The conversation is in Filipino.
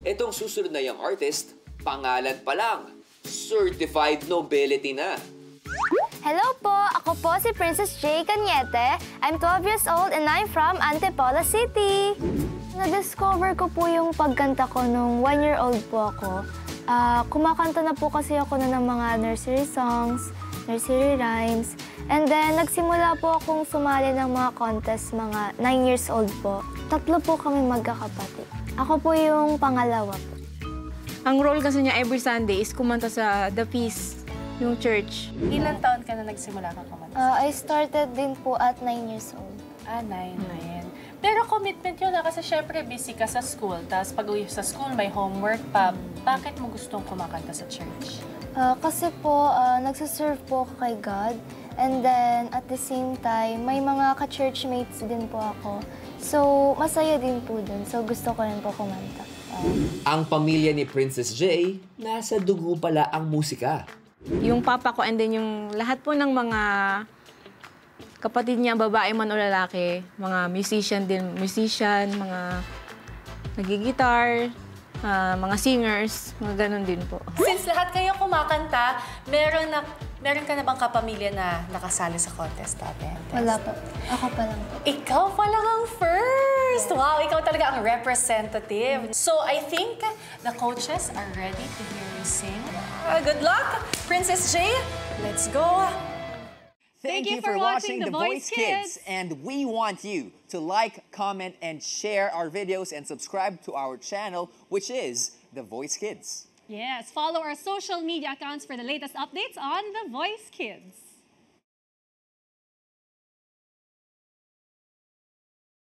Itong susunod na young artist, pangalan pa lang, certified nobility na. Hello po! Ako po si Princess J. Cañete. I'm 12 years old and I'm from Antipolo City. Na-discover ko po yung pagkanta ko nung 1-year-old po ako. Kumakanta na po kasi ako ng mga nursery songs, nursery rhymes. And then, nagsimula po akong sumali ng mga contest mga 9 years old po. 3 po kami magkakapatid. Ako po yung pangalawa po. Ang role kasi niya every Sunday is kumanta sa The Peace, yung church. Ilang taon ka na nagsimula kang kumanta? I started din po at 9 years old. 9 na yan. Pero commitment yun na kasi syempre busy ka sa school. Tapos pag-uwi sa school, may homework pa. Bakit mo gustong kumakanta sa church? Kasi po, nagsaserve po ako kay God. And then, at the same time, may mga ka-churchmates din po ako. So, masaya din po dun. So, gusto ko rin po kumanta. Ang pamilya ni Princess J, nasa dugo pala ang musika. Yung papa ko and then yung lahat po ng mga kapatid niya, babae man o lalaki, mga musician, mga nagigitar, mga singers, mga ganun din po. Since lahat kayo kumakanta, meron ka na bang kapamilya na nakasali sa contest dati? Wala po. Ako pa lang po. Ikaw pa lang ang first! Wow, ikaw talaga ang representative. So, I think the coaches are ready to hear you sing. Good luck, Princess J. Let's go! Thank you for watching The Voice Kids. And we want you to like, comment, and share our videos and subscribe to our channel, which is The Voice Kids. Yes, follow our social media accounts for the latest updates on The Voice Kids.